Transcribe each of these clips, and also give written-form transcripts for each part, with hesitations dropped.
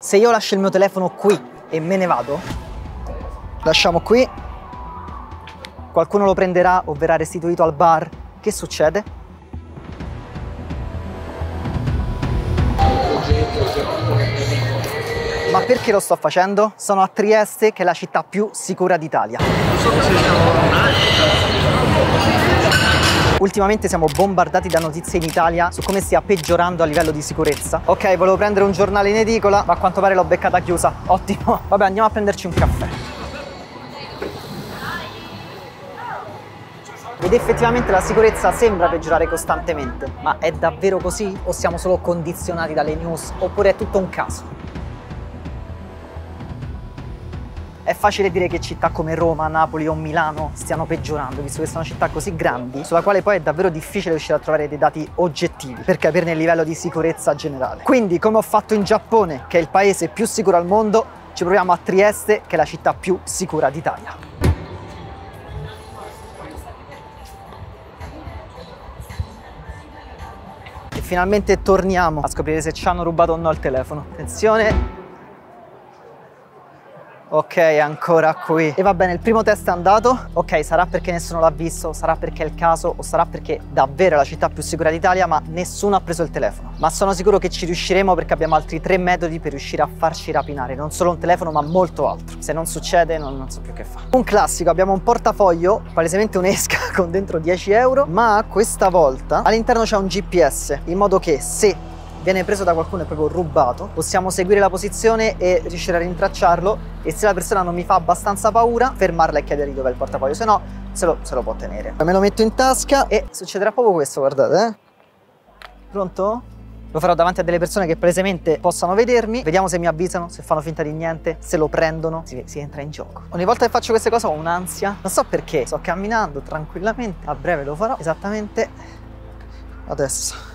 Se io lascio il mio telefono qui e me ne vado, lasciamo qui, qualcuno lo prenderà o verrà restituito al bar, che succede? Ma perché lo sto facendo? Sono a Trieste, che è la città più sicura d'Italia. Ultimamente siamo bombardati da notizie in Italia su come stia peggiorando a livello di sicurezza. Ok, volevo prendere un giornale in edicola, ma a quanto pare l'ho beccata chiusa. Ottimo. Vabbè, andiamo a prenderci un caffè. Ed effettivamente la sicurezza sembra peggiorare costantemente. Ma è davvero così? O siamo solo condizionati dalle news? Oppure è tutto un caso? È facile dire che città come Roma, Napoli o Milano stiano peggiorando, visto che sono città così grandi, sulla quale poi è davvero difficile riuscire a trovare dei dati oggettivi per capirne il livello di sicurezza generale. Quindi, come ho fatto in Giappone, che è il paese più sicuro al mondo, ci proviamo a Trieste, che è la città più sicura d'Italia. E finalmente torniamo a scoprire se ci hanno rubato o no il telefono. Attenzione! Ok, ancora qui. E va bene, il primo test è andato. Ok, sarà perché nessuno l'ha visto, sarà perché è il caso, o sarà perché davvero è la città più sicura d'Italia, ma nessuno ha preso il telefono. Ma sono sicuro che ci riusciremo, perché abbiamo altri 3 metodi per riuscire a farci rapinare. Non solo un telefono, ma molto altro. Se non succede, non so più che fare. Un classico, abbiamo un portafoglio, palesemente un'esca con dentro 10 euro, ma questa volta all'interno c'è un GPS, in modo che se viene preso da qualcuno e proprio rubato, possiamo seguire la posizione e riuscire a rintracciarlo, e se la persona non mi fa abbastanza paura, fermarla e chiedergli dov'è il portafoglio, se no se lo può tenere. Me lo metto in tasca e succederà proprio questo, guardate. Pronto? Lo farò davanti a delle persone che palesemente possano vedermi, vediamo se mi avvisano, se fanno finta di niente, se lo prendono, si entra in gioco. Ogni volta che faccio queste cose ho un'ansia, non so perché, sto camminando tranquillamente, a breve lo farò, esattamente adesso.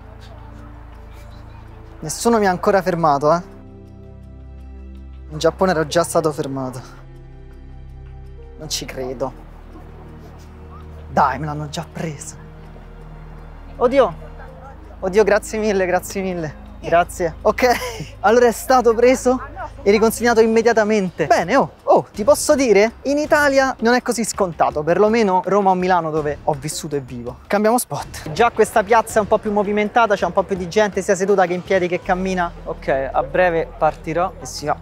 Nessuno mi ha ancora fermato, eh. In Giappone ero già stato fermato. Non ci credo. Dai, me l'hanno già preso. Oddio. Oddio, grazie mille, grazie mille. Grazie. Ok, allora è stato preso e riconsegnato immediatamente. Bene, ti posso dire, in Italia non è così scontato, perlomeno Roma o Milano, dove ho vissuto e vivo. Cambiamo spot. Già questa piazza è un po' più movimentata, c'è un po' più di gente sia seduta che in piedi che cammina. Ok, a breve partirò e si va.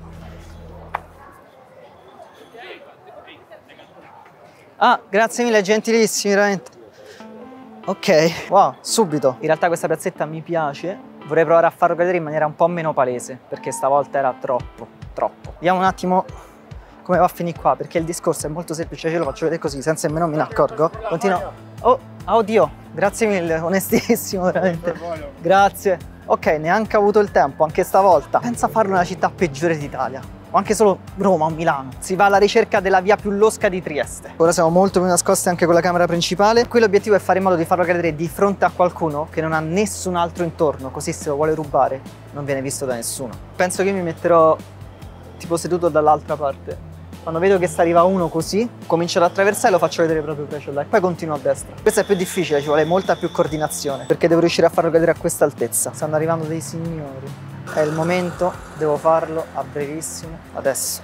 Ah, grazie mille, gentilissimi, veramente. Ok, wow, subito. In realtà questa piazzetta mi piace. Vorrei provare a farlo vedere in maniera un po' meno palese, perché stavolta era troppo. Vediamo un attimo come va a finire qua, perché il discorso è molto semplice, ce lo faccio vedere così, senza nemmeno me ne accorgo. Continuo. Oddio, grazie mille, onestissimo, veramente. Grazie. Ok, neanche ho avuto il tempo, anche stavolta. Pensa a farlo nella città peggiore d'Italia. O anche solo Roma o Milano. Si va alla ricerca della via più losca di Trieste. Ora siamo molto più nascosti anche con la camera principale. Qui l'obiettivo è fare in modo di farlo cadere di fronte a qualcuno che non ha nessun altro intorno, così se lo vuole rubare non viene visto da nessuno. Penso che mi metterò tipo seduto dall'altra parte. Quando vedo che sta arriva uno così, comincio ad attraversare e lo faccio vedere proprio là. Poi continuo a destra. Questo è più difficile, ci vuole molta più coordinazione, perché devo riuscire a farlo cadere a questa altezza. Stanno arrivando dei signori. È il momento, devo farlo a brevissimo, adesso.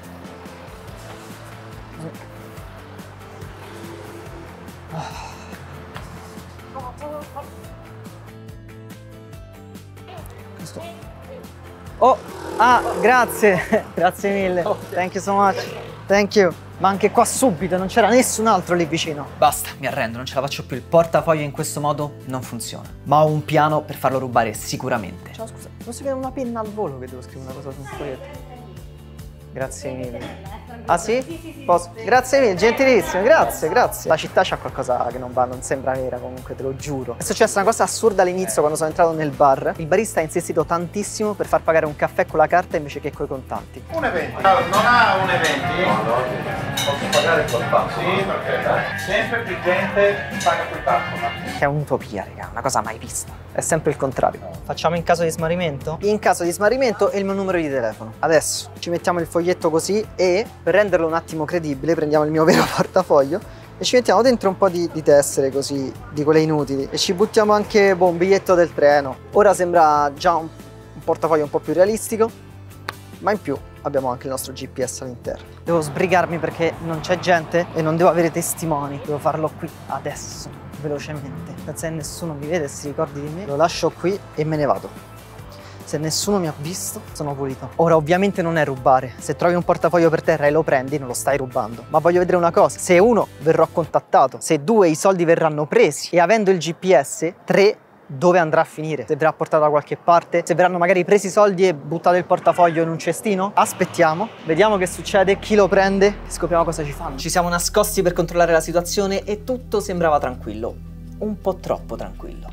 Grazie, grazie mille. Thank you so much. Thank you. Ma anche qua subito non c'era nessun altro lì vicino. Basta, mi arrendo, non ce la faccio più. Il portafoglio in questo modo non funziona. Ma ho un piano per farlo rubare sicuramente. Ciao, scusa, posso chiedere una penna al volo che devo scrivere una cosa su un foglietto? Grazie mille. Ah sì? Posso? Grazie mille, gentilissimo, grazie. La città c'ha qualcosa che non va, non sembra vera comunque, te lo giuro. È successa una cosa assurda all'inizio quando sono entrato nel bar. Il barista ha insistito tantissimo per far pagare un caffè con la carta invece che coi contanti. Un evento. Non ha un evento? No. Posso pagare col passo? Sì, perché sempre più gente paga col passo. È un'utopia, raga, una cosa mai vista. È sempre il contrario. Facciamo in caso di smarrimento? In caso di smarrimento è il mio numero di telefono. Adesso ci mettiamo il foglietto così e per renderlo un attimo credibile prendiamo il mio vero portafoglio e ci mettiamo dentro un po' di tessere così, di quelle inutili, e ci buttiamo anche un biglietto del treno. Ora sembra già un portafoglio un po' più realistico. ma in più abbiamo anche il nostro GPS all'interno. Devo sbrigarmi perché non c'è gente e non devo avere testimoni. Devo farlo qui, adesso, velocemente, senza che nessuno mi vede e si ricordi di me. Lo lascio qui e me ne vado. Se nessuno mi ha visto, sono pulito. Ora, ovviamente non è rubare. Se trovi un portafoglio per terra e lo prendi, non lo stai rubando. Ma voglio vedere una cosa. Se 1, verrò contattato. Se 2, i soldi verranno presi. E avendo il GPS, 3, dove andrà a finire? Se verrà portato da qualche parte? Se verranno magari presi i soldi e buttato il portafoglio in un cestino? Aspettiamo, vediamo che succede, chi lo prende e scopriamo cosa ci fanno. Ci siamo nascosti per controllare la situazione e tutto sembrava tranquillo. Un po' troppo tranquillo.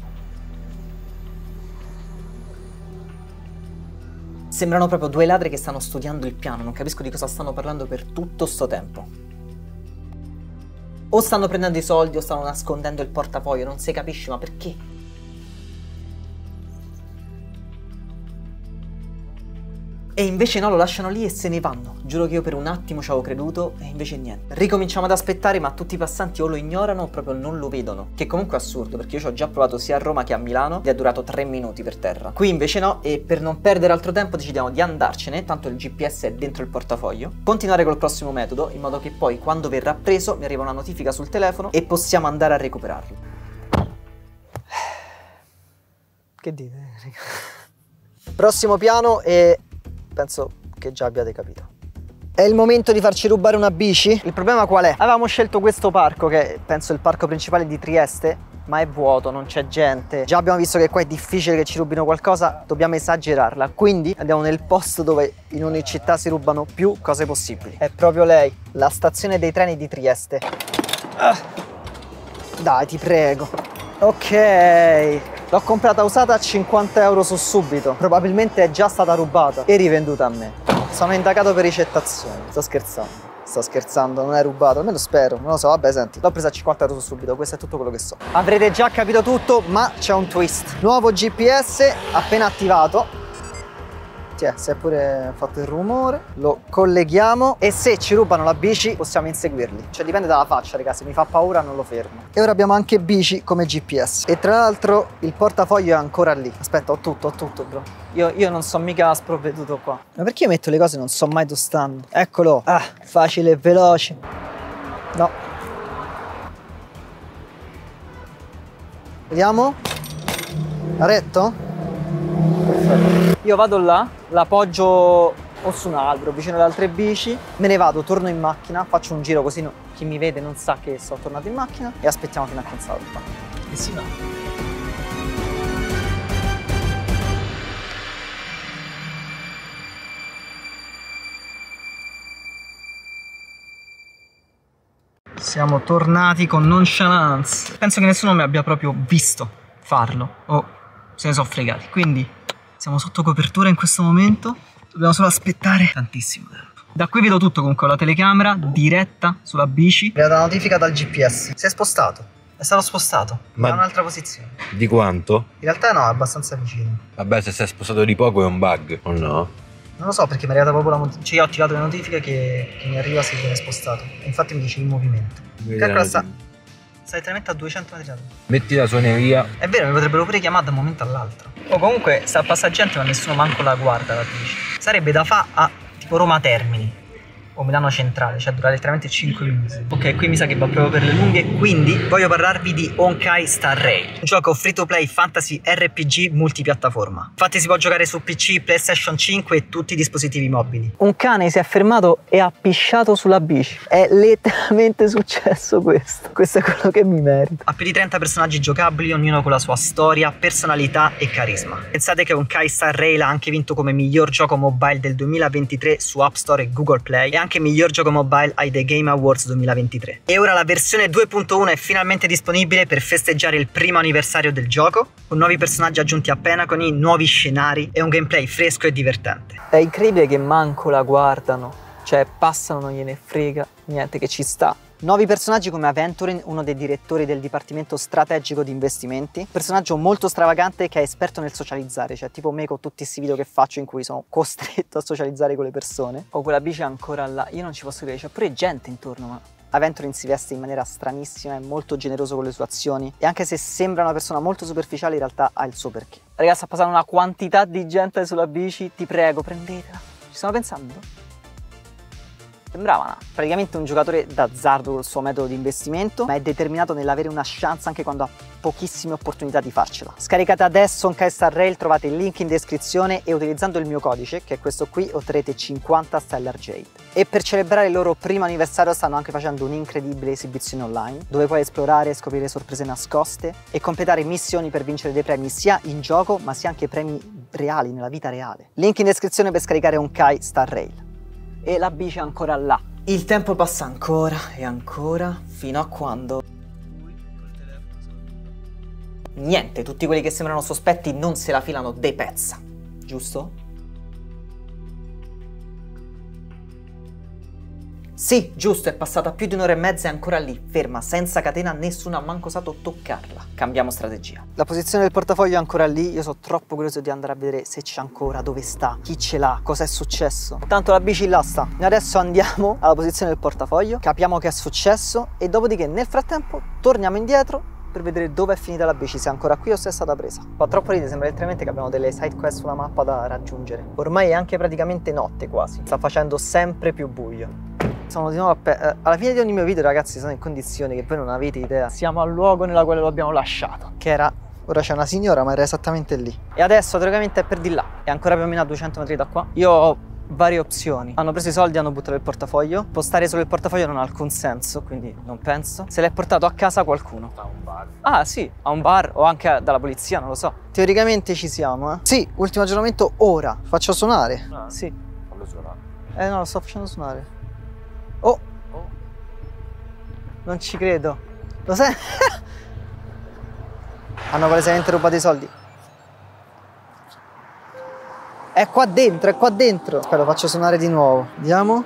Sembrano proprio 2 ladri che stanno studiando il piano, non capisco di cosa stanno parlando per tutto sto tempo. O stanno prendendo i soldi o stanno nascondendo il portafoglio, non si capisce, ma perché? E invece no, lo lasciano lì e se ne vanno. Giuro che io per un attimo ci avevo creduto e invece niente. Ricominciamo ad aspettare, ma tutti i passanti o lo ignorano o proprio non lo vedono. Che comunque è assurdo, perché io ci ho già provato sia a Roma che a Milano ed è durato 3 minuti per terra. Qui invece no, e per non perdere altro tempo decidiamo di andarcene, tanto il GPS è dentro il portafoglio. Continuare col prossimo metodo, in modo che poi quando verrà preso mi arriva una notifica sul telefono e possiamo andare a recuperarlo. Che dite, raga? Prossimo piano e... penso che già abbiate capito. È il momento di farci rubare una bici. Il problema qual è? Avevamo scelto questo parco, che penso è il parco principale di Trieste, ma è vuoto, non c'è gente. Già abbiamo visto che qua è difficile che ci rubino qualcosa, dobbiamo esagerarla. Quindi andiamo nel posto dove in ogni città si rubano più cose possibili. È proprio lei, la stazione dei treni di Trieste. Dai, ti prego. Ok. L'ho comprata usata a 50 euro su Subito. Probabilmente è già stata rubata e rivenduta a me. Sono indagato per ricettazione. Sto scherzando, non è rubato, almeno spero. Non lo so, vabbè, senti. L'ho presa a 50 euro su Subito, questo è tutto quello che so. Avrete già capito tutto, ma c'è un twist. Nuovo GPS appena attivato. Si è pure fatto il rumore. Lo colleghiamo e se ci rubano la bici possiamo inseguirli. Cioè dipende dalla faccia, raga, se mi fa paura non lo fermo. E ora abbiamo anche bici come GPS. E tra l'altro il portafoglio è ancora lì. Aspetta, ho tutto bro. Io non so mica sprovveduto qua. Ma perché io metto le cose e non so mai dove stanno? Eccolo. Ah, facile e veloce. No. Vediamo. Ha retto? Perfetto. Io vado là, l'appoggio o su un albero vicino alle altre bici, me ne vado, torno in macchina, faccio un giro così chi mi vede non sa che sono tornato in macchina e aspettiamo fino a che salva. E si va. Siamo tornati con nonchalance. Penso che nessuno mi abbia proprio visto farlo o se ne sono fregati, quindi siamo sotto copertura in questo momento, dobbiamo solo aspettare tantissimo tempo. Da qui vedo tutto comunque, la telecamera diretta sulla bici. Mi è data notifica dal GPS, si è spostato, è stato spostato, ma da un'altra posizione. Di quanto? In realtà no, è abbastanza vicino. Vabbè, se si è spostato di poco è un bug, o no? Non lo so perché mi è arrivata proprio la cioè io ho attivato le notifiche che mi arriva se viene spostato. E infatti mi dice in movimento. Calcola sta letteralmente a 200 metri da tu. Metti la suoneria. È vero, mi potrebbero pure chiamare da un momento all'altro. O comunque sta a passare gente ma nessuno manco la guarda la bici. Sarebbe da fa a tipo Roma Termini o Milano Centrale, cioè dura letteralmente 5 minuti. Ok, qui mi sa che va proprio per le lunghe, quindi voglio parlarvi di Honkai Star Rail, un gioco free to play fantasy RPG multipiattaforma. Infatti si può giocare su PC, PlayStation 5 e tutti i dispositivi mobili. Un cane si è fermato e ha pisciato sulla bici. È letteralmente successo questo. Questo è quello che mi merito. Ha più di 30 personaggi giocabili, ognuno con la sua storia, personalità e carisma. Pensate che Honkai Star Rail ha anche vinto come miglior gioco mobile del 2023 su App Store e Google Play e anche miglior gioco mobile ai The Game Awards 2023. E ora la versione 2.1 è finalmente disponibile per festeggiare il primo anniversario del gioco, con nuovi personaggi aggiunti appena, con i nuovi scenari e un gameplay fresco e divertente. È incredibile che manco la guardano, cioè passano, non gliene frega niente, che ci sta. Nuovi personaggi come Aventurin, uno dei direttori del dipartimento strategico di investimenti, personaggio molto stravagante che è esperto nel socializzare, cioè tipo me con tutti questi video che faccio in cui sono costretto a socializzare con le persone. O quella bici ancora là, io non ci posso credere, c'è pure gente intorno, ma Aventurin si veste in maniera stranissima, è molto generoso con le sue azioni e anche se sembra una persona molto superficiale in realtà ha il suo perché. Ragazzi, sta passando una quantità di gente sulla bici, ti prego prendetela. Ci stiamo pensando? Sembrava praticamente un giocatore d'azzardo col suo metodo di investimento, ma è determinato nell'avere una chance anche quando ha pochissime opportunità di farcela. Scaricate adesso Honkai Star Rail, trovate il link in descrizione e utilizzando il mio codice, che è questo qui, otterrete 50 Stellar Jade. E per celebrare il loro primo anniversario stanno anche facendo un'incredibile esibizione online, dove puoi esplorare, scoprire sorprese nascoste e completare missioni per vincere dei premi sia in gioco, ma sia anche premi reali, nella vita reale. Link in descrizione per scaricare Honkai Star Rail. E la bici è ancora là. Il tempo passa ancora e ancora, fino a quando... Niente, tutti quelli che sembrano sospetti non se la filano de pezza, giusto? Sì, giusto, è passata più di un'ora e mezza e è ancora lì, ferma, senza catena, nessuno ha manco osato toccarla. Cambiamo strategia. La posizione del portafoglio è ancora lì, io sono troppo curioso di andare a vedere se c'è ancora, dove sta, chi ce l'ha, cosa è successo. Tanto la bici là sta. Noi adesso andiamo alla posizione del portafoglio, capiamo che è successo e dopodiché nel frattempo torniamo indietro per vedere dove è finita la bici, se è ancora qui o se è stata presa. Fa troppo ridere, sembra letteralmente che abbiamo delle side quest sulla mappa da raggiungere. Ormai è anche praticamente notte quasi, sta facendo sempre più buio. Sono di nuovo alla fine di ogni mio video, ragazzi, sono in condizioni che voi non avete idea. Siamo al luogo nella quale lo abbiamo lasciato, che era... Ora c'è una signora, ma era esattamente lì. E adesso teoricamente è per di là, è ancora più o meno a 200 metri da qua. Io ho varie opzioni. Hanno preso i soldi, hanno buttato il portafoglio. Postare solo il portafoglio non ha alcun senso, quindi non penso. Se l'è portato a casa qualcuno. A un bar. Ah sì, a un bar o anche dalla polizia, non lo so. Teoricamente ci siamo, eh. Sì, ultimo aggiornamento ora. Faccio suonare? No. Sì. Fallo suonare. No, lo sto facendo suonare. Oh! Non ci credo. Lo sai? Hanno palesemente rubato i soldi. È qua dentro, è qua dentro. Aspetta, lo faccio suonare di nuovo. Vediamo.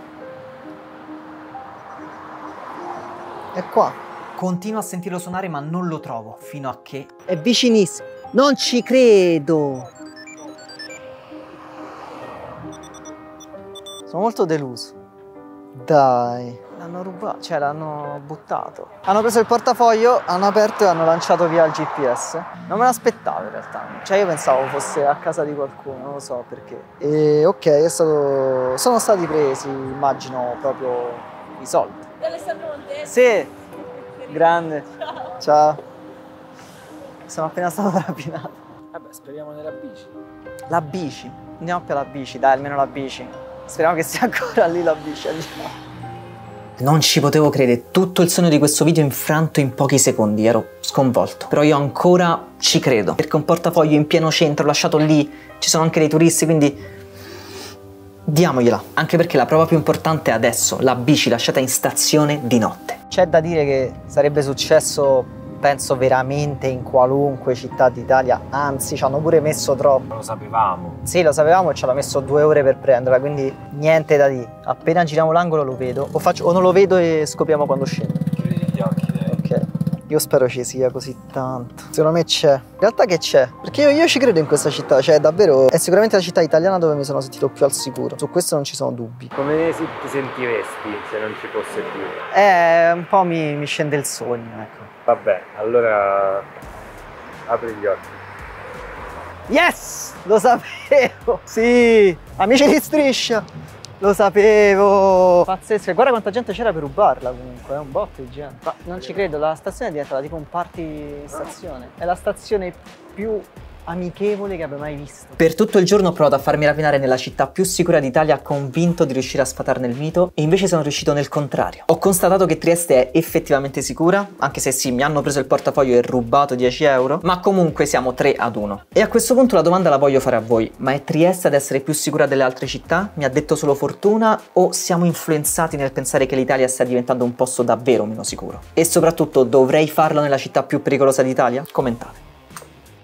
È qua. Continuo a sentirlo suonare ma non lo trovo. Fino a che... È vicinissimo. Non ci credo. Sono molto deluso. Dai. L'hanno rubato, cioè l'hanno buttato. Hanno preso il portafoglio, hanno aperto e hanno lanciato via il GPS. Non me l'aspettavo in realtà. Cioè io pensavo fosse a casa di qualcuno, non lo so perché. E ok, sono stati presi, immagino, proprio i soldi. Alessandro Monte? Sì, grande. Ciao. Ciao. Sono appena stato rapinato. Vabbè, speriamo nella bici. La bici. Andiamo più alla bici, dai, almeno la bici. Speriamo che sia ancora lì la bici, andiamo. Non ci potevo credere, tutto il sogno di questo video infranto in pochi secondi, ero sconvolto. Però io ancora ci credo, perché un portafoglio in pieno centro, lasciato lì, ci sono anche dei turisti, quindi diamogliela. Anche perché la prova più importante è adesso, la bici lasciata in stazione di notte. C'è da dire che sarebbe successo, penso veramente in qualunque città d'Italia, anzi ci hanno pure messo troppo. Lo sapevamo. Sì, lo sapevamo e ci hanno messo 2 ore per prenderla, quindi niente da dire. Appena giriamo l'angolo lo vedo, o non lo vedo e scopriamo quando scende. Chiudi gli occhi, dai. Ok, io spero ci sia così tanto. Secondo me c'è. In realtà che c'è? Perché io ci credo in questa città, cioè davvero è sicuramente la città italiana dove mi sono sentito più al sicuro. Su questo non ci sono dubbi. Come ti sentiresti se non ci fosse più? Un po' mi scende il sogno, ecco. Vabbè, allora apri gli occhi. Yes! Lo sapevo! Sì! Amici di Striscia! Lo sapevo! Pazzesco! Guarda quanta gente c'era per rubarla comunque, è un botto di gente. Ma non ci credo, la stazione è diventata tipo un party stazione. È la stazione più amichevole che abbia mai visto. Per tutto il giorno ho provato a farmi rapinare nella città più sicura d'Italia, convinto di riuscire a sfatarne il mito, e invece sono riuscito nel contrario. Ho constatato che Trieste è effettivamente sicura, anche se sì, mi hanno preso il portafoglio e rubato 10 euro, ma comunque siamo 3-1. E a questo punto la domanda la voglio fare a voi: ma è Trieste ad essere più sicura delle altre città? Mi ha detto solo fortuna o siamo influenzati nel pensare che l'Italia stia diventando un posto davvero meno sicuro? E soprattutto, dovrei farlo nella città più pericolosa d'Italia? Commentate.